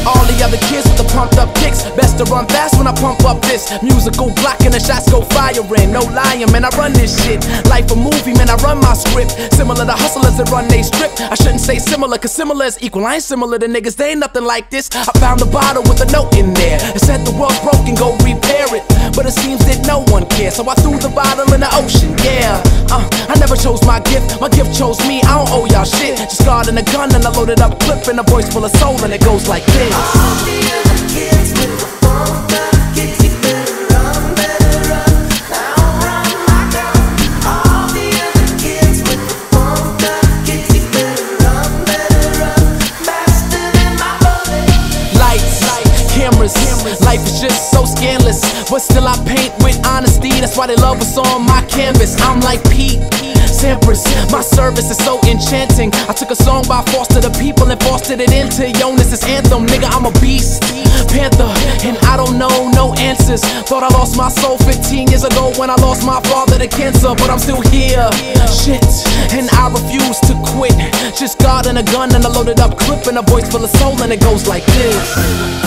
All the other kids with the pumped up kicks, best to run fast when I pump up this musical block and the shots go firing. No lying, man, I run this shit. Life a movie, man, I run my script. Similar to hustlers that run they strip. I shouldn't say similar, cause similar is equal. I ain't similar to niggas, they ain't nothing like this. I found a bottle with a note in there. It said the world's broken, go repair it. But it seems that no one cares, so I threw the bottle in the ocean, yeah. I never chose my gift chose me. I don't owe y'all shit. Just guarding a gun and a loaded up clip and a voice full of soul, and it goes like this. All the other kids with the pumped up kicks, you better run. I don't run my gun. All the other kids with the pumped up kicks, you better run. Faster than my bullet. Lights, cameras, life is just so scandalous, but still I paint with honesty. That's why they love what's on my canvas. I'm like Pete Sampras, my service is so enchanting. I took a song by Foster the People and fostered it into Jonas' anthem. Nigga, I'm a beast, panther, and I don't know no answers. Thought I lost my soul 15 years ago when I lost my father to cancer, but I'm still here. Shit, and I refuse to quit. Just God and a gun and a loaded up clip and a voice full of soul, and it goes like this.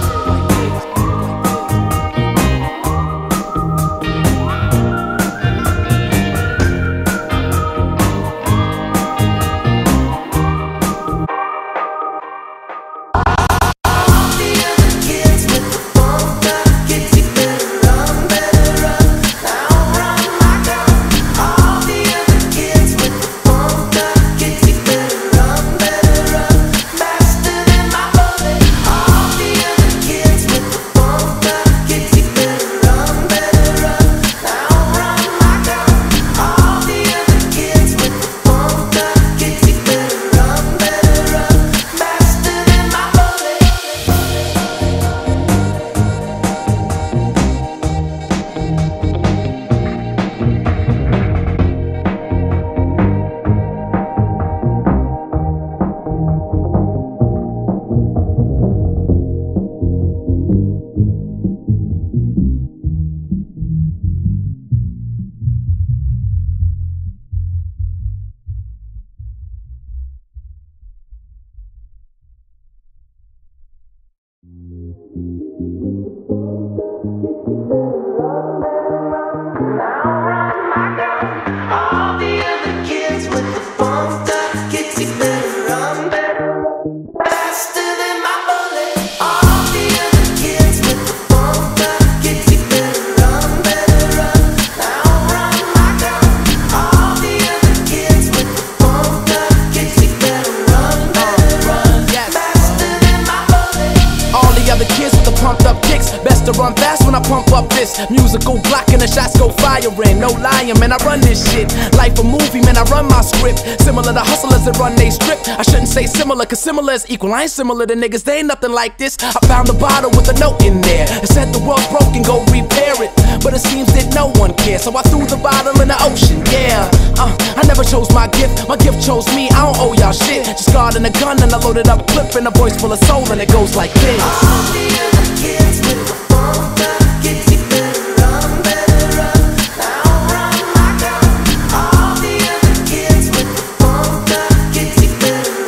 Best to run fast when I pump up this musical block and the shots go firing. No lying, man, I run this shit. Life a movie, man, I run my script. Similar to hustlers that run they strip. I shouldn't say similar, cause similar is equal. I ain't similar to niggas, they ain't nothing like this. I found a bottle with a note in there. It said the world's broken, go repair it. But it seems that no one cares, so I threw the bottle in the ocean, yeah. I never chose my gift chose me. I don't owe y'all shit. Just guarding a gun and a loaded up clip and a voice full of soul, and it goes like this. All the other kids with the pumped up kicks, you better run. I don't run my gun. All the other kids with the pumped up kicks, you better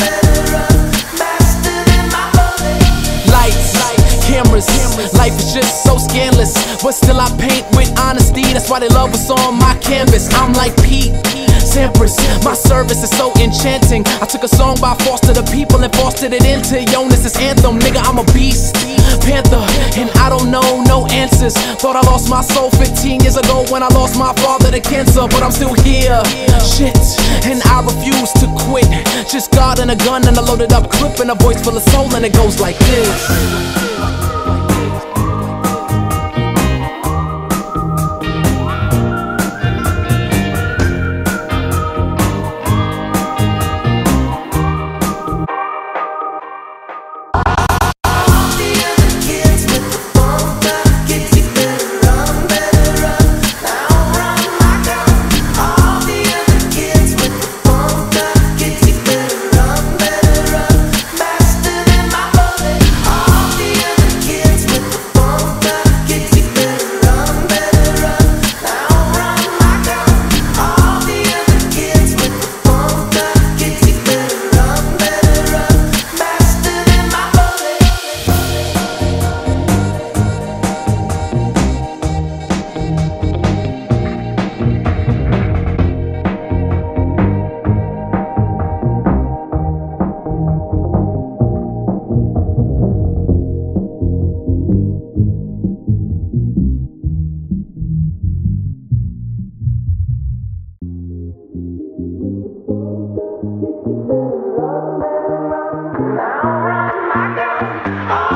run. Faster than my bullet. Lights, cameras, life is just so scandalous, but still I paint with honesty. That's why they love what's on my canvas. I'm like Pete Sampras, my service is so enchanting. I took a song by Foster the People and fostered it into Jonas' anthem. Nigga, I'm a beast, panther, and I don't know no answers. Thought I lost my soul 15 years ago when I lost my father to cancer, but I'm still here. Shit, and I refuse to quit. Just God and a gun and a loaded up clip and a voice full of soul, and it goes like this. Kids All